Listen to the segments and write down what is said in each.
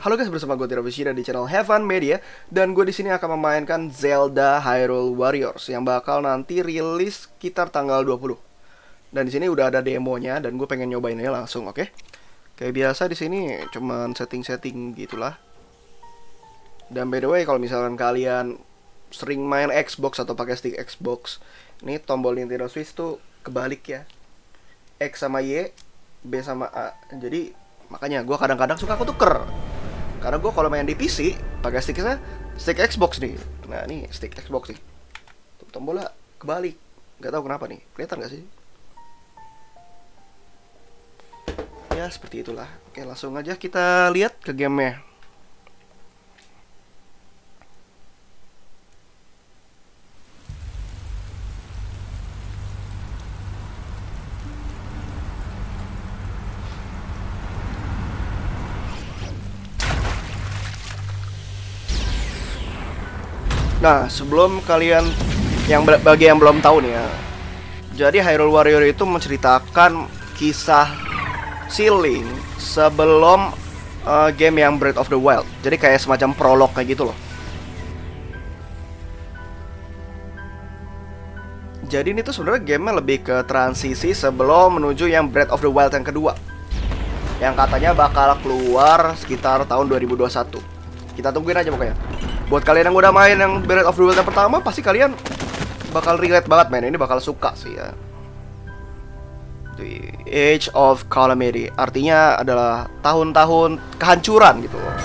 Halo guys, bersama gue Tira Vishira di channel Have Fun Media. Dan gue di sini akan memainkan Zelda Hyrule Warriors yang bakal nanti rilis sekitar tanggal 20. Dan di sini udah ada demonya dan gue pengen nyobainnya langsung, oke? Kayak biasa di sini cuman setting-setting gitulah. Dan by the way, kalau misalkan kalian sering main Xbox atau pakai stick Xbox, ini tombol Nintendo Switch tuh kebalik ya. X sama Y, B sama A. Jadi makanya gue kadang-kadang suka ketuker. Karena gue kalau main di PC pakai sticknya stick Xbox nih. Nah ini stick Xbox nih. Tombolnya kebalik. Gak tahu kenapa nih. Kelihatan gak sih? Ya seperti itulah. Oke, langsung aja kita lihat ke gamenya. Nah, sebelum kalian bagi yang belum tahu nih ya. Jadi Hyrule Warrior itu menceritakan kisah si Link sebelum game yang Breath of the Wild. Jadi kayak semacam prolog kayak gitu loh. Jadi ini tuh sebenarnya gamenya lebih ke transisi sebelum menuju yang Breath of the Wild yang kedua, yang katanya bakal keluar sekitar tahun 2021. Kita tungguin aja pokoknya. Buat kalian yang udah main yang Breath of the Wild yang pertama, pasti kalian bakal relate banget main ini, bakal suka sih ya. The Age of Calamity artinya adalah tahun-tahun kehancuran gitu loh.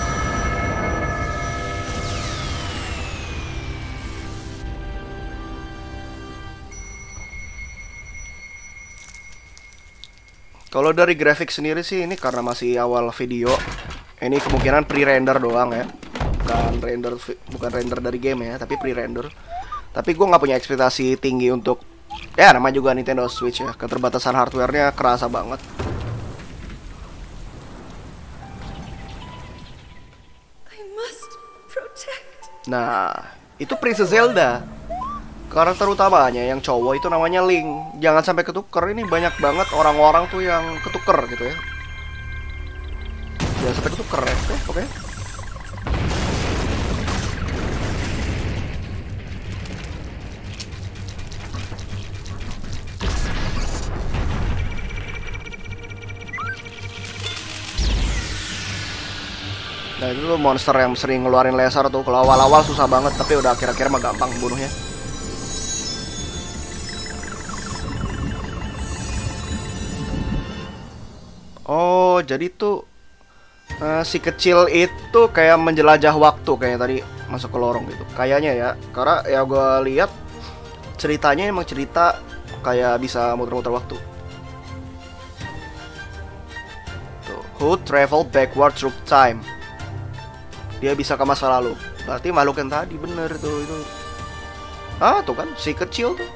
Kalau dari grafik sendiri sih ini karena masih awal video, ini kemungkinan pre-render doang ya. Bukan render dari game ya, tapi pre-render. Tapi gue nggak punya ekspektasi tinggi untuk, ya namanya juga Nintendo Switch ya, keterbatasan hardware-nya kerasa banget. Nah, itu Princess Zelda. Karakter utamanya yang cowok itu namanya Link. Jangan sampai ketuker, ini banyak banget orang-orang tuh yang ketuker gitu ya. Jangan sampai ketuker ya, oke? Nah itu tuh monster yang sering ngeluarin laser tuh. Kalau awal-awal susah banget, tapi udah akhir-akhir mah gampang bunuhnya. Oh jadi tuh si kecil itu kayak menjelajah waktu kayak tadi masuk ke lorong gitu. Kayaknya ya, karena ya gue lihat ceritanya emang cerita kayak bisa muter-muter waktu. Tuh, who travel backward through time. Dia bisa ke masa lalu. Berarti makhluk yang tadi bener tuh itu. Ah tuh kan si kecil tuh.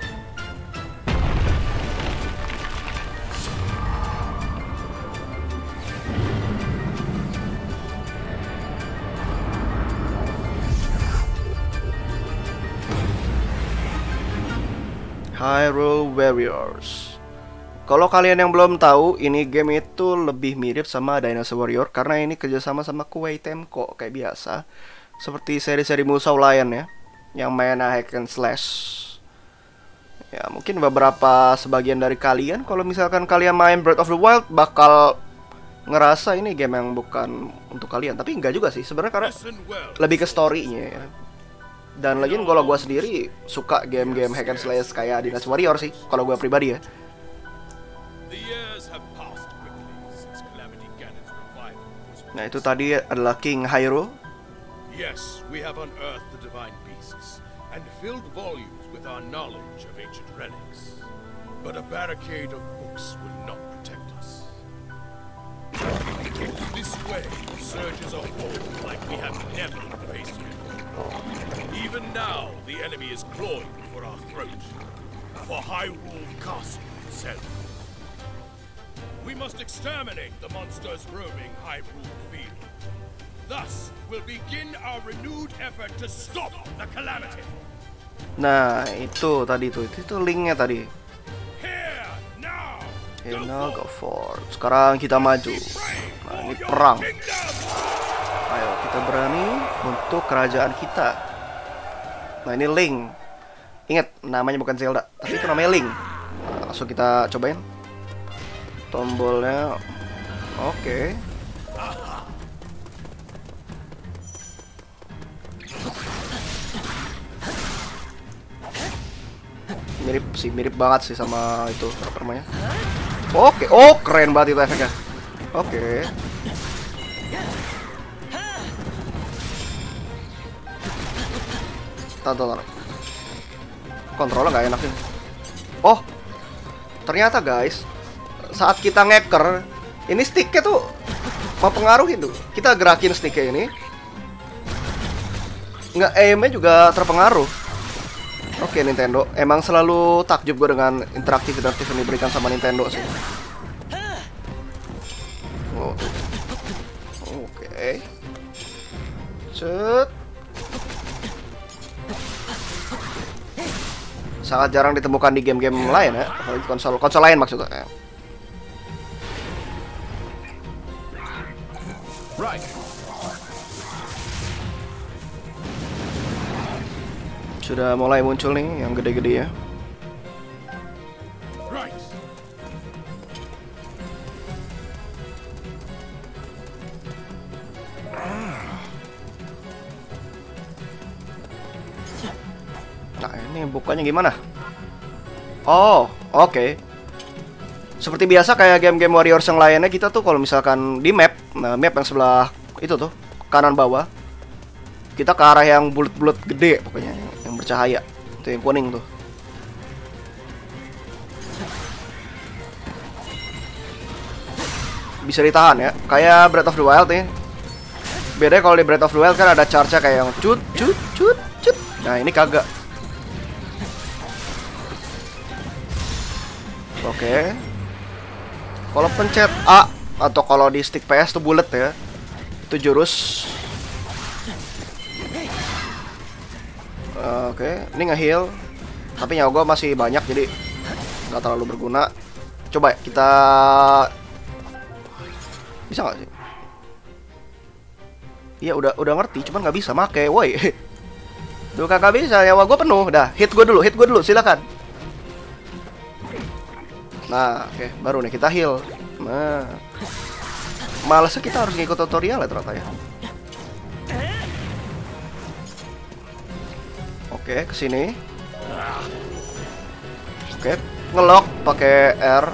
Hyrule Warriors. Kalau kalian yang belum tahu, ini game itu lebih mirip sama Dynasty Warrior karena ini kerjasama sama Koei Tecmo kayak biasa, seperti seri-seri Musou Lion ya, yang main hack and slash. Ya mungkin beberapa sebagian dari kalian, kalau misalkan kalian main Breath of the Wild, bakal ngerasa ini game yang bukan untuk kalian. Tapi enggak juga sih sebenarnya, karena lebih ke story-nya ya. Dan lagian kalau gue sendiri suka game-game hack and slash kayak Dynasty Warrior sih, kalau gue pribadi ya. Nah itu tadi adalah King Hyrule. Yes, we have unearthed the divine beasts and filled volumes with our knowledge of ancient relics. But a barricade of books will not protect us. This way surges a horde like we have never faced before. Even now, the enemy is clawing for our throat, for Hyrule Castle itself. We must exterminate the monsters roaming Hyrule Field. Thus, we'll begin our renewed effort to stop the calamity. Nah, itu tadi tuh, itu linknya tadi. Here, now, Now go for. Sekarang kita maju. Nah, ini perang. Ayo kita berani untuk kerajaan kita. Nah ini Link. Ingat namanya bukan Zelda, tapi itu namanya Link. Nah, langsung kita cobain tombolnya. Oke. Mirip sih, mirip banget sih sama itu apa namanya. Oke, oh keren banget itu efeknya. Oke. Tonton. Kontrolnya nggak enak ini. Oh, ternyata guys, saat kita ngeker, ini sticknya tuh mempengaruhi tuh. Kita gerakin sticknya ini, nggak aimnya juga terpengaruh. Oke Nintendo, emang selalu takjub gue dengan interaktif yang diberikan sama Nintendo sih. Oh. Oke. Set. Sangat jarang ditemukan di game-game lain ya, konsol lain maksudnya. Right. Sudah mulai muncul nih yang gede-gede ya. Right. Nah ini bukanya gimana? Oh, oke. Seperti biasa kayak game-game Warriors yang lainnya, kita tuh kalau misalkan di map, nah map yang sebelah itu tuh kanan bawah, kita ke arah yang bulat-bulat gede pokoknya, yang bercahaya. Itu yang kuning tuh. Bisa ditahan ya, kayak Breath of the Wild nih. Bedanya kalau di Breath of the Wild kan ada charge-nya kayak yang cut cut cut cut. Nah ini kagak. Oke. Kalau pencet A atau kalau di stick PS tuh bullet ya, itu jurus. Oke, ini nge-heal. Tapi nyawa gue masih banyak jadi nggak terlalu berguna. Coba kita bisa nggak sih? Iya udah ngerti, cuman nggak bisa make, woi. Duh kakak bisa, nyawa gue penuh. Dah, hit gue dulu, silakan. Nah, oke, baru nih kita heal. Nah, malesnya kita harus ngikut tutorial ya ternyata ya. Oke, kesini. Oke, ngelock pakai R.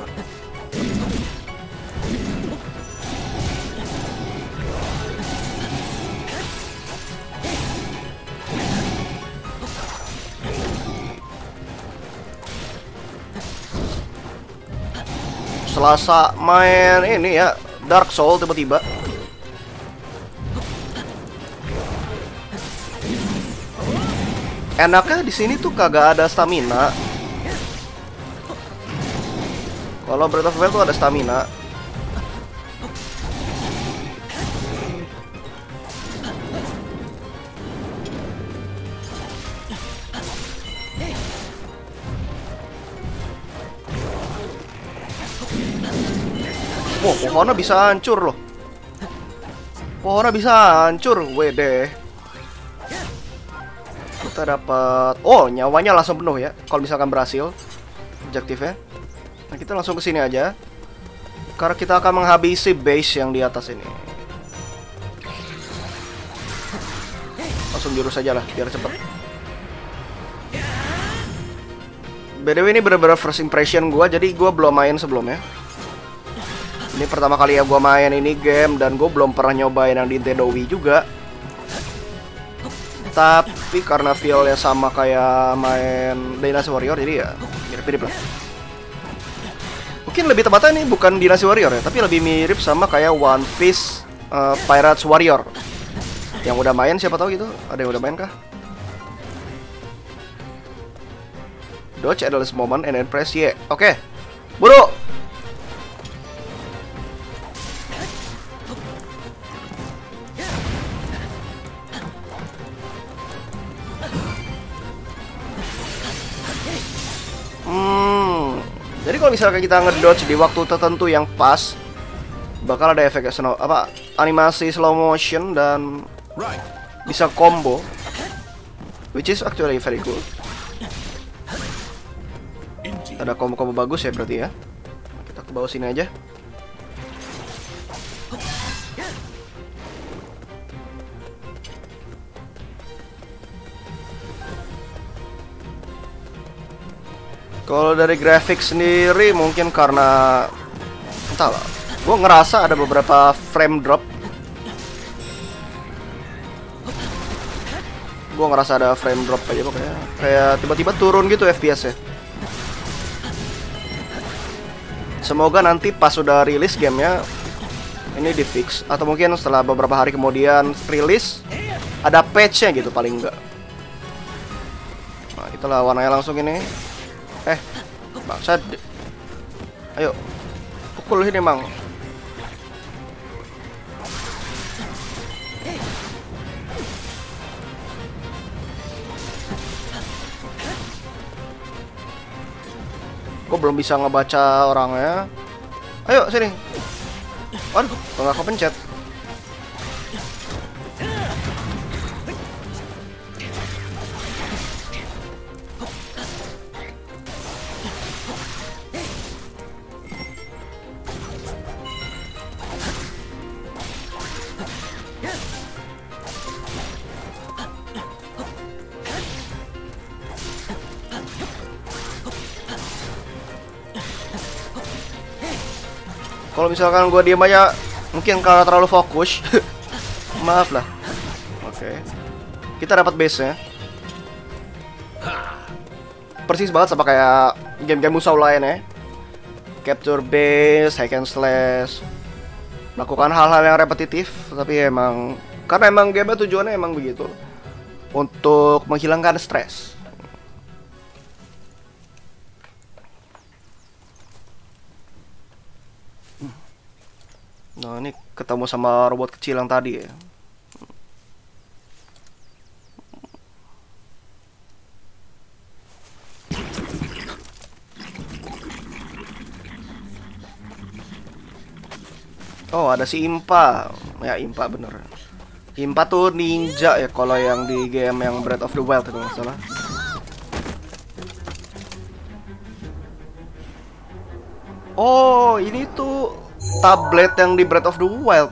Selasa main ini ya, Dark Soul tiba-tiba. Enaknya di sini tuh kagak ada stamina. Kalau Breath of the Wild tuh ada stamina. Wow, pohonnya bisa hancur loh. Pohonnya bisa hancur, wede. Kita dapat, oh nyawanya langsung penuh ya. Kalau misalkan berhasil objektifnya. Nah kita langsung ke sini aja. Karena kita akan menghabisi base yang di atas ini. Langsung jurus aja lah, biar cepet. BTW ini bener-bener first impression gua, jadi gua belum main sebelumnya. Ini pertama kali ya gue main ini game, dan gue belum pernah nyobain yang di Nintendo Wii juga. Tapi karena feel-nya sama kayak main Dynasty Warrior, jadi ya mirip-mirip lah. Mungkin lebih tepatnya ini bukan Dynasty Warrior ya, tapi lebih mirip sama kayak One Piece Pirates Warrior. Yang udah main siapa tahu gitu, ada yang udah main kah? Dodge at the last moment and then press Y. Oke, buru! Jadi kalau misalkan kita ngedodge di waktu tertentu yang pas, bakal ada efek animasi slow motion dan Right. bisa combo, which is actually very cool. Indeed. Ada combo-combo bagus ya berarti ya. Kita ke bawah sini aja. Kalau dari grafik sendiri mungkin karena entahlah, gue ngerasa ada beberapa frame drop. Gue ngerasa ada frame drop aja pokoknya. Kayak tiba-tiba turun gitu FPS-nya. Semoga nanti pas sudah rilis gamenya ini di fix, atau mungkin setelah beberapa hari kemudian rilis ada patch-nya gitu paling enggak. Nah, itulah warnanya langsung ini. Bangsat. Ayo. Pukul ini, Mang. Gue belum bisa ngebaca orangnya. Ayo sini. Waduh, nggak kepencet. Kalau misalkan gue diem aja, mungkin karena terlalu fokus. Maaf lah. Oke. Kita dapat base-nya. Persis banget sama kayak game-game Musou lain ya. Capture base, hack and slash. Lakukan hal-hal yang repetitif, tapi emang karena emang game tujuannya emang begitu. Untuk menghilangkan stres. Nah, ini ketemu sama robot kecil yang tadi ya. Oh, ada si Impa. Ya, Impa bener. Impa tuh ninja ya kalau yang di game yang Breath of the Wild itu nggak salah. Oh, ini tuh tablet yang di Breath of the Wild.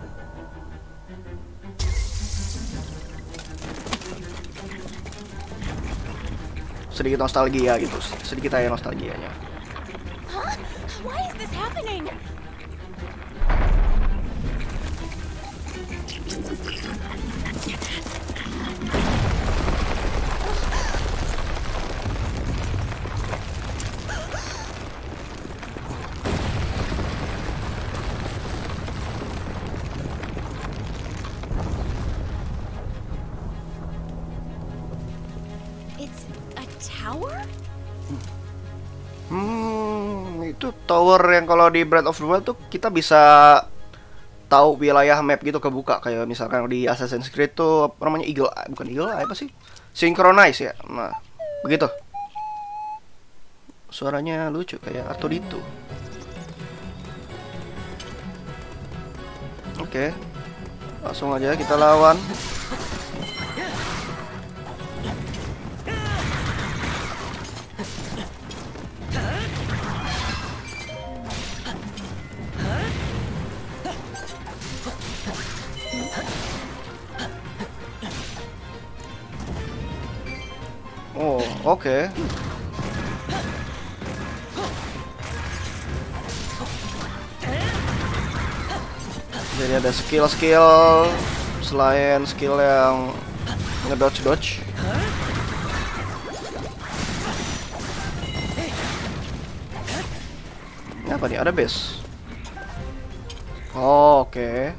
Sedikit nostalgia gitu, sedikit aja nostalgianya. Huh? Why is this happening? It's a tower? Itu tower yang kalau di Breath of the Wild tuh kita bisa tahu wilayah map gitu kebuka, kayak misalkan di Assassin's Creed tuh apa namanya Eagle Eye, bukan Eagle Eye, apa sih? Synchronize ya. Nah, begitu. Suaranya lucu kayak Arturito. Oke. Langsung aja kita lawan. Oh, oke. Jadi ada skill-skill selain skill yang ngedodge-dodge. Ini apa nih? Ada base. Oh, oke.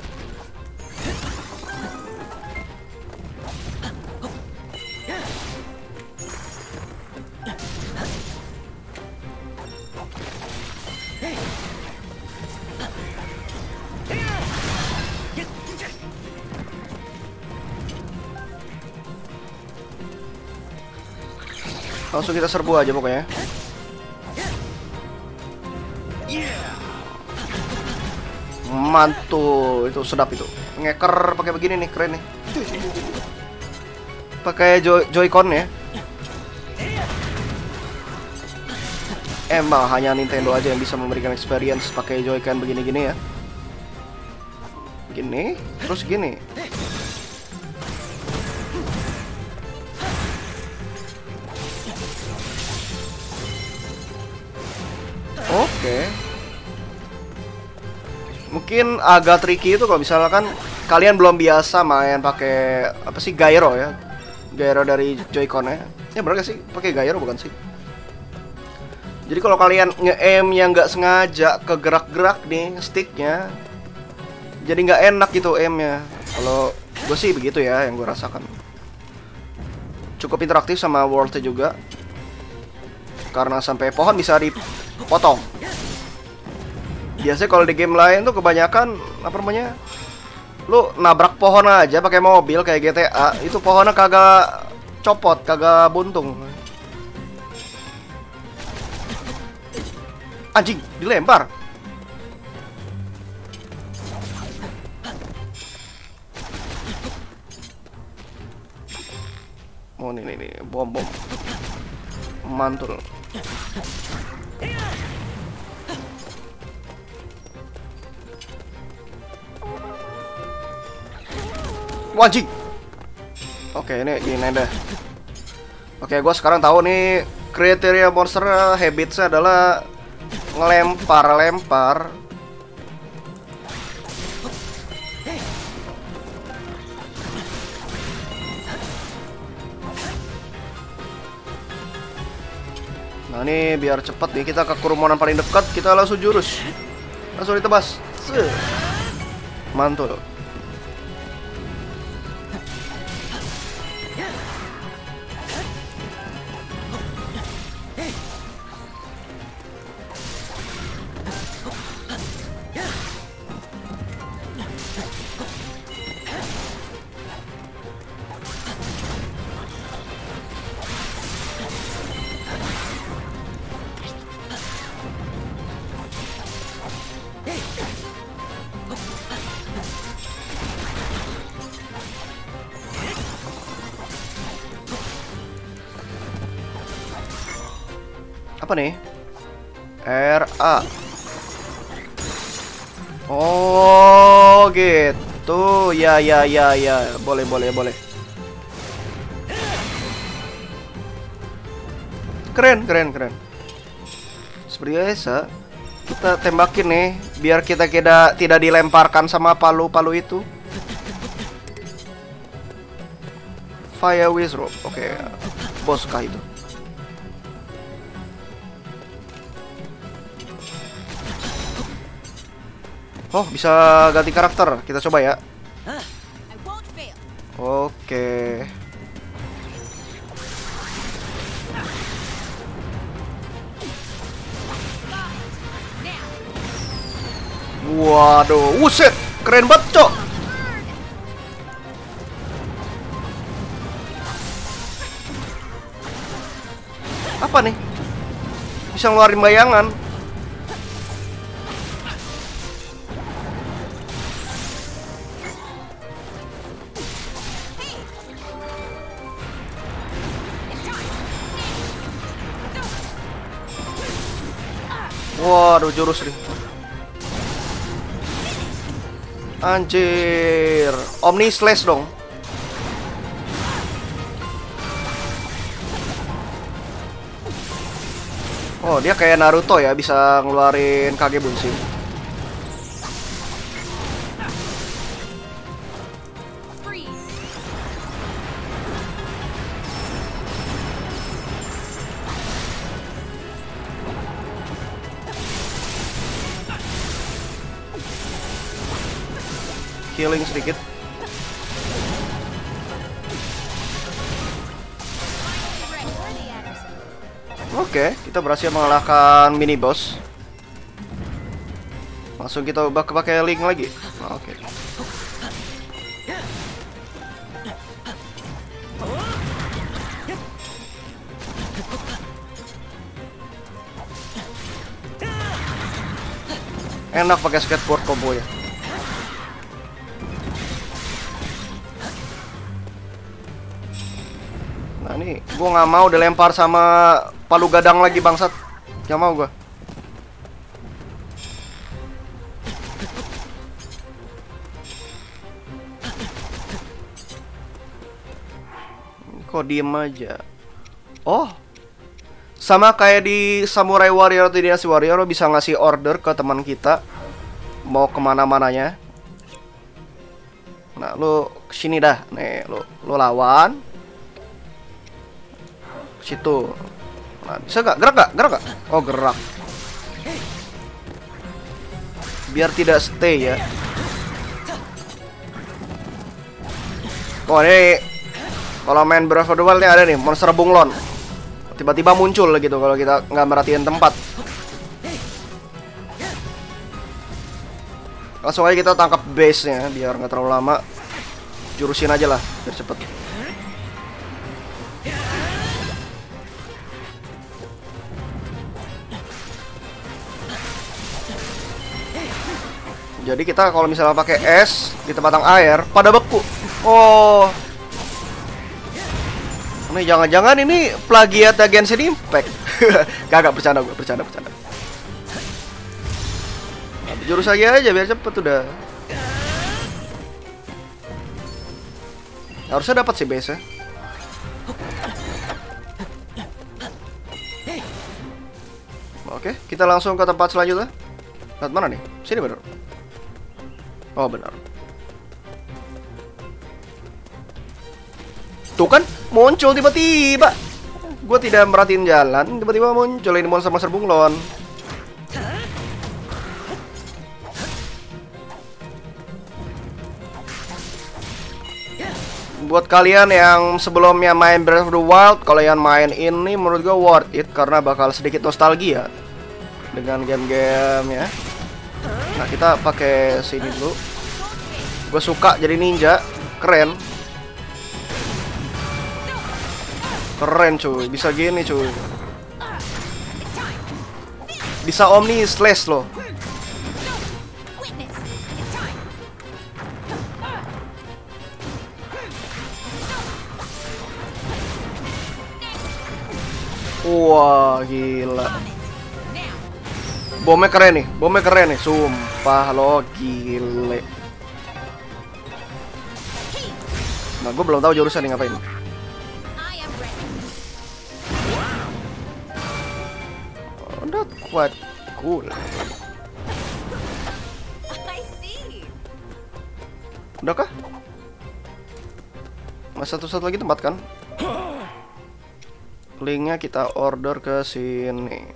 Langsung kita serbu aja pokoknya. Mantul, itu sedap itu. Ngeker pakai begini nih, keren nih. Pakai Joy-Con ya. Emang hanya Nintendo aja yang bisa memberikan experience pakai Joy-Con begini-gini ya. Gini, terus gini. Oke. Mungkin agak tricky itu kalau misalkan kalian belum biasa main pakai apa sih, gyro ya. Gyro dari Joy-Con ya. Ya bener gak sih? Pakai gyro bukan sih? Jadi kalau kalian nge-aim yang nggak sengaja kegerak-gerak nih sticknya, jadi nggak enak gitu aimnya. Kalau gue sih begitu ya yang gue rasakan. Cukup interaktif sama world-nya juga, karena sampai pohon bisa dipotong. Biasanya kalau di game lain tuh kebanyakan apa namanya, lu nabrak pohon aja pakai mobil kayak GTA, itu pohonnya kagak copot, kagak buntung. Anjing, dilempar. Oh nih, bom. Mantul. Wajib. Oke, ini gini deh. Oke, gue sekarang tahu nih kriteria monster habitsnya adalah ngelempar-lempar. Nah ini biar cepet nih, kita ke kerumunan paling dekat, kita langsung jurus, langsung ditebas. Mantul. Apa nih? RA. Oh gitu. Ya. Boleh. Keren. Seperti biasa, kita tembakin nih biar kita tidak dilemparkan sama palu-palu itu. Fire Wizard. Oke. Bos kah itu? Oh, bisa ganti karakter. Kita coba ya. Oke. Waduh, wuset, keren banget, Cok. Apa nih? Bisa ngeluarin bayangan. Waduh, jurus nih. Anjir, Omni Slash dong. Oh, dia kayak Naruto ya, bisa ngeluarin Kage Bunshin. Healing sedikit. Oke, kita berhasil mengalahkan mini boss. Langsung kita ubah ke pakai link lagi. Oke. Enak pakai skateboard combo ya. Nah ini gue nggak mau dilempar sama palu gadang lagi bangsat. Nggak mau gue. Kok diem aja? Oh, sama kayak di Samurai Warrior atau Dynasty Warrior, lo bisa ngasih order ke teman kita mau kemana-mananya. Nah, lo kesini dah, nih lo lawan situ. Nah, bisa gak? Gerak gak? Oh, gerak. Biar tidak stay ya. Oh, ini kalau main Breath of the Wild nih ada nih monster bunglon. Tiba-tiba muncul gitu kalau kita nggak merhatiin tempat. Langsung aja kita tangkap base-nya biar nggak terlalu lama. Jurusin aja lah biar cepet. Jadi kita kalau misalnya pakai es di tempat air pada beku. Oh. Ini jangan-jangan ini plagiat Genshin Impact. Kagak, bercanda gue, bercanda. Nah, jurus aja biar cepet udah. Harusnya dapat sih base-nya. Oke, kita langsung ke tempat selanjutnya. Tempat mana nih? Sini bener. Oh benar. Tuh kan muncul tiba-tiba. Gue tidak merhatiin jalan, tiba-tiba muncul ini monster-monster bunglon. Buat kalian yang sebelumnya main Breath of the Wild, kalau yang main ini menurut gue worth it karena bakal sedikit nostalgia dengan game-game ya. Nah kita pakai sini dulu. Gue suka jadi ninja, keren. Keren cuy, bisa gini cuy. Bisa Omni Slash loh. Wah gila. Bomnya keren nih, sumpah lo gile. Nah gue belum tahu jurusan nih ngapain. Not quite cool. Udah kah? Masih satu lagi tempat kan? Linknya kita order ke sini.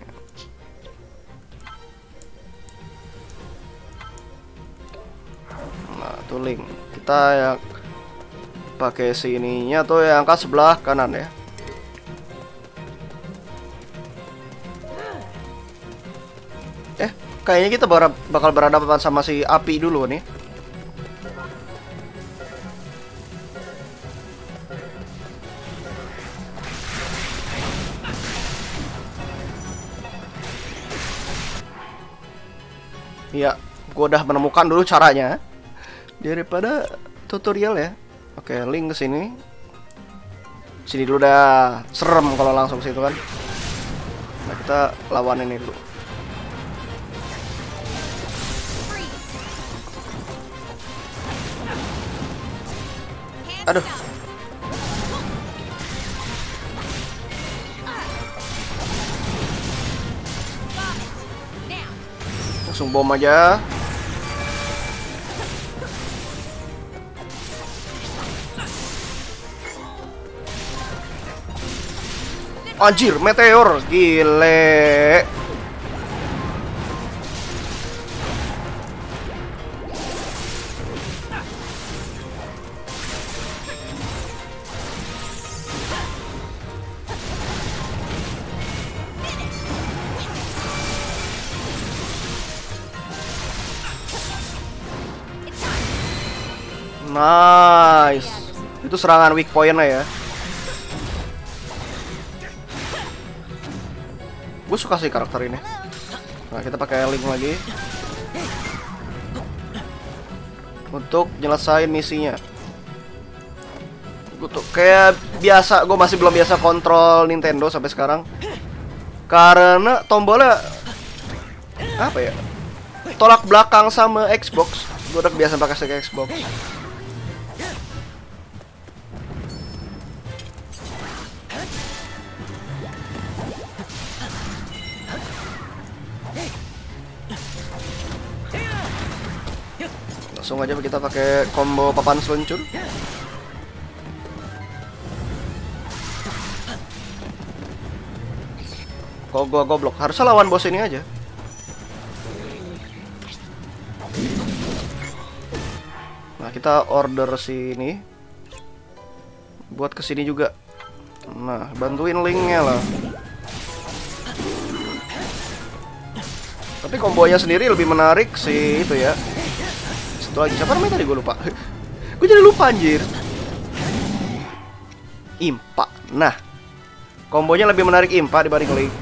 Nah, tuh link. Kita yang pakai sininya tuh yang ke sebelah kanan ya. Kayaknya kita bakal berhadapan sama si api dulu nih. Iya, gua udah menemukan dulu caranya daripada tutorial ya. Oke, link ke sini. Sini dulu dah. Serem kalau langsung ke situ kan. Nah, kita lawan ini dulu. Aduh. Langsung bom aja. Anjir, meteor, gile. Nice. Itu serangan weak point-nya ya. Gue suka sih karakter ini. Nah, kita pakai link lagi untuk nyelesain misinya. Gue tuh kayak biasa, gue masih belum biasa kontrol Nintendo sampai sekarang. Karena tombolnya apa ya? Tolak belakang sama Xbox. Gue udah biasa pakai stick Xbox. Langsung aja kita pakai combo papan seluncur. Kok gua goblok, harusnya lawan bos ini aja. Nah, kita order sini buat kesini juga. Nah, bantuin linknya lah. Tapi kombonya sendiri lebih menarik sih itu ya. Satu lagi, siapa namanya tadi gue lupa. Gue jadi lupa anjir. Impa. Nah, kombonya lebih menarik Impa dibanding Link.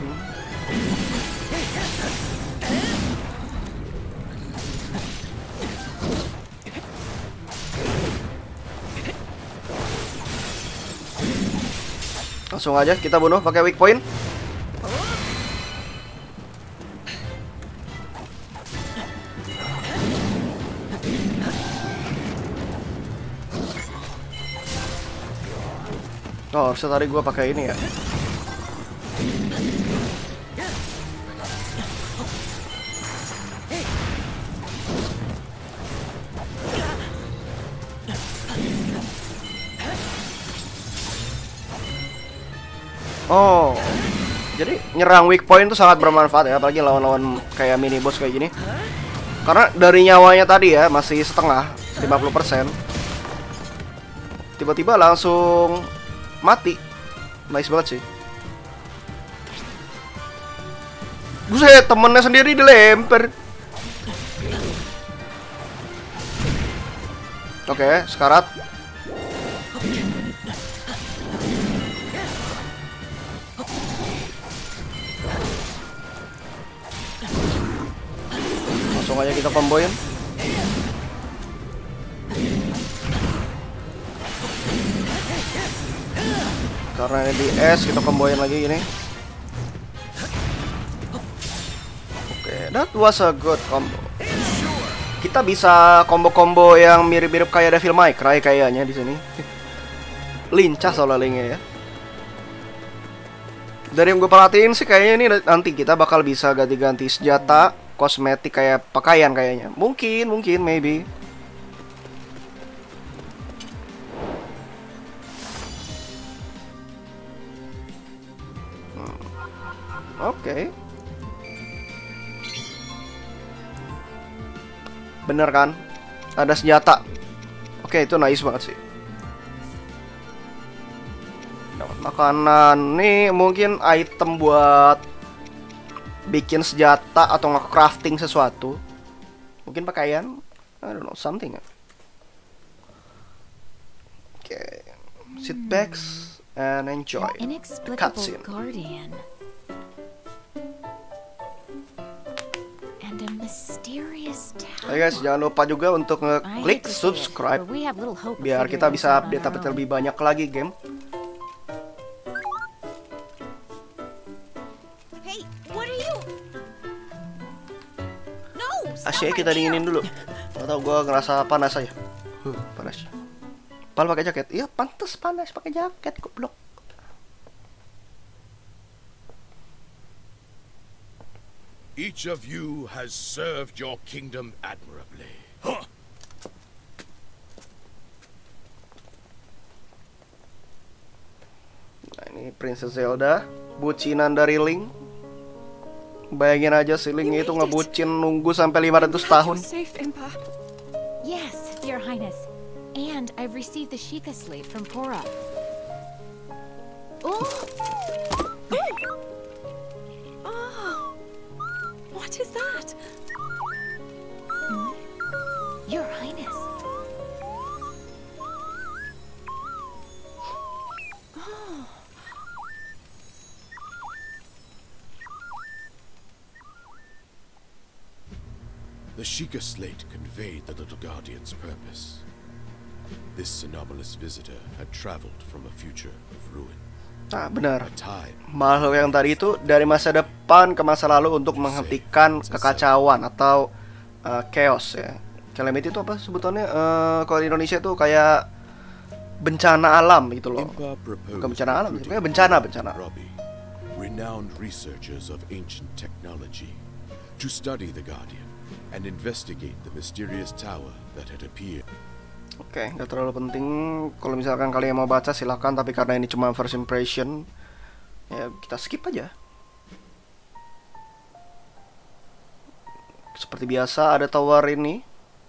Langsung aja kita bunuh pakai weak point. Oh, harusnya tadi gua pakai ini ya. Oh, jadi nyerang weak point itu sangat bermanfaat ya, apalagi lawan-lawan kayak mini boss kayak gini. Karena dari nyawanya tadi ya masih setengah, 50%. Tiba-tiba langsung mati. Nice banget sih. Buset, temennya sendiri dilempar. Oke, sekarat. Langsung aja kita comboin. Karena ini di S, kita comboin lagi gini. Oke, that was a good combo. Kita bisa combo-combo yang mirip-mirip kayak Devil May Cry kayaknya di sini. Lincah soalnya linknya ya. Dari yang gue perhatiin sih kayaknya ini nanti kita bakal bisa ganti-ganti senjata, kosmetik kayak pakaian kayaknya. Mungkin, maybe. Oke. Bener kan? Ada senjata. Oke, itu nice banget sih. Dapat makanan. Nih mungkin item buat bikin senjata atau nge-crafting sesuatu. Mungkin pakaian. I don't know, something. Oke. Sit back and enjoy the cutscene. Oke guys, jangan lupa juga untuk ngeklik subscribe biar kita bisa update lebih banyak lagi game. Asyik kita dinginin dulu. Atau gua ngerasa panas aja. Panas. Pal pakai jaket. Iya, pantas panas pakai jaket, goblok. Each of you has served your kingdom admirably. Huh. Nah, ini Princess Zelda, bucinan dari Link. Bayangin aja si Link itu ngebucin nunggu sampai 500 tahun. Yes, Your Highness. And I've received the Sheikah slate from Pora. Oh. What is that? Your Highness. Oh. The Sheikah slate conveyed the little guardian's purpose. This anomalous visitor had traveled from a future of ruin. Nah, benar. A time Makhluk yang tadi itu dari masa depan ke masa lalu untuk menghentikan kekacauan atau chaos ya. Calamity itu apa sebutannya? Kalau di Indonesia itu kayak bencana alam gitu loh. Impa proposed Bukan bencana alam, recruiting kayak bencana. Robbie, renowned researchers of ancient technology, to study the Guardian and investigate the mysterious tower that had appeared. Oke, nggak terlalu penting. Kalau misalkan kalian mau baca silakan, tapi karena ini cuma first impression, ya kita skip aja. Seperti biasa ada tower ini.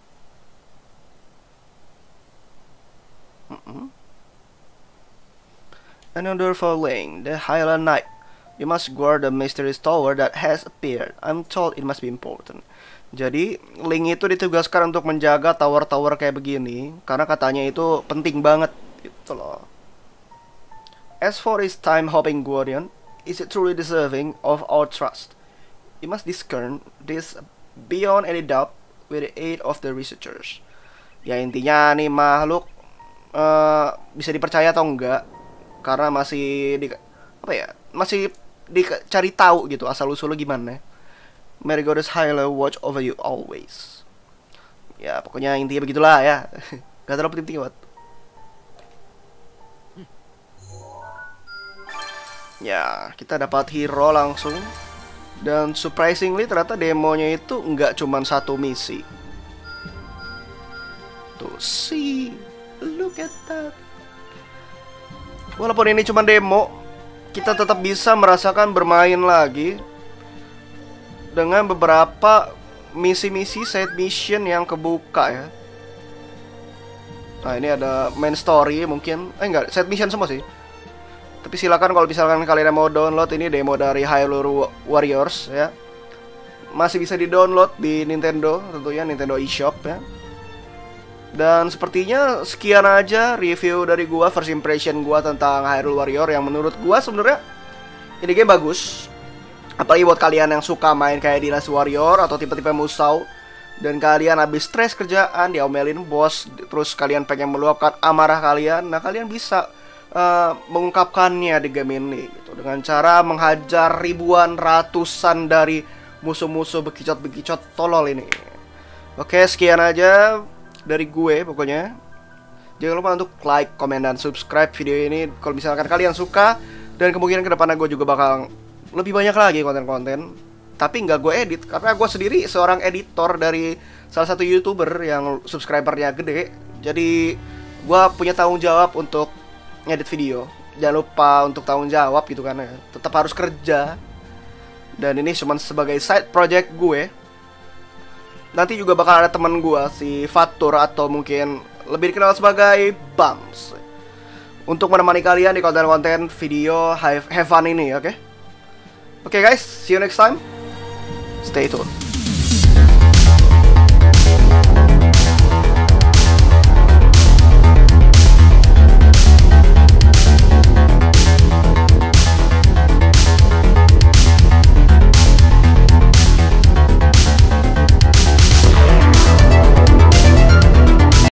Another following the Highland Knight. You must guard the mysterious tower that has appeared. I'm told it must be important. Jadi Link itu ditugaskan untuk menjaga tower-tower kayak begini karena katanya itu penting banget gitu loh. As for his time-hopping guardian, is it truly deserving of our trust? You must discern this beyond any doubt with the aid of the researchers. Ya intinya nih makhluk bisa dipercaya atau enggak karena masih masih dicari tahu gitu asal usulnya gimana. May the goddess Hyla watch over you always. Ya pokoknya intinya begitulah ya. Gak terlalu penting banget. Ya kita dapat hero langsung. Dan surprisingly ternyata demonya itu nggak cuma satu misi. Tuh see, look at that. Walaupun ini cuma demo, kita tetap bisa merasakan bermain lagi dengan beberapa misi-misi side mission yang kebuka ya. Nah ini ada main story mungkin, enggak, side mission semua sih. Tapi silakan kalau misalkan kalian mau download ini demo dari Hyrule Warriors ya. Masih bisa di-download di Nintendo tentunya, Nintendo eShop ya. Dan sepertinya sekian aja review dari gua, first impression gua tentang Hyrule Warrior yang menurut gua sebenarnya ini game bagus. Apalagi buat kalian yang suka main kayak Dynasty Warrior atau tipe-tipe Musou dan kalian habis stres kerjaan, diomelin bos, terus kalian pengen meluapkan amarah kalian, nah kalian bisa mengungkapkannya di game ini gitu dengan cara menghajar ribuan ratusan dari musuh-musuh bekicot-bekicot tolol ini. Oke, sekian aja dari gue pokoknya. Jangan lupa untuk like, komen, dan subscribe video ini kalau misalkan kalian suka. Dan kemungkinan kedepannya gue juga bakal lebih banyak lagi konten-konten. Tapi nggak gue edit karena gue sendiri seorang editor dari salah satu YouTuber yang subscribernya gede. Jadi gue punya tanggung jawab untuk ngedit video. Jangan lupa untuk tanggung jawab gitu kan ya. Tetap harus kerja. Dan ini cuma sebagai side project gue. Nanti juga bakal ada teman gue si Fatur atau mungkin lebih dikenal sebagai Bams untuk menemani kalian di konten-konten video have fun ini, oke? Oke guys, see you next time. Stay tuned.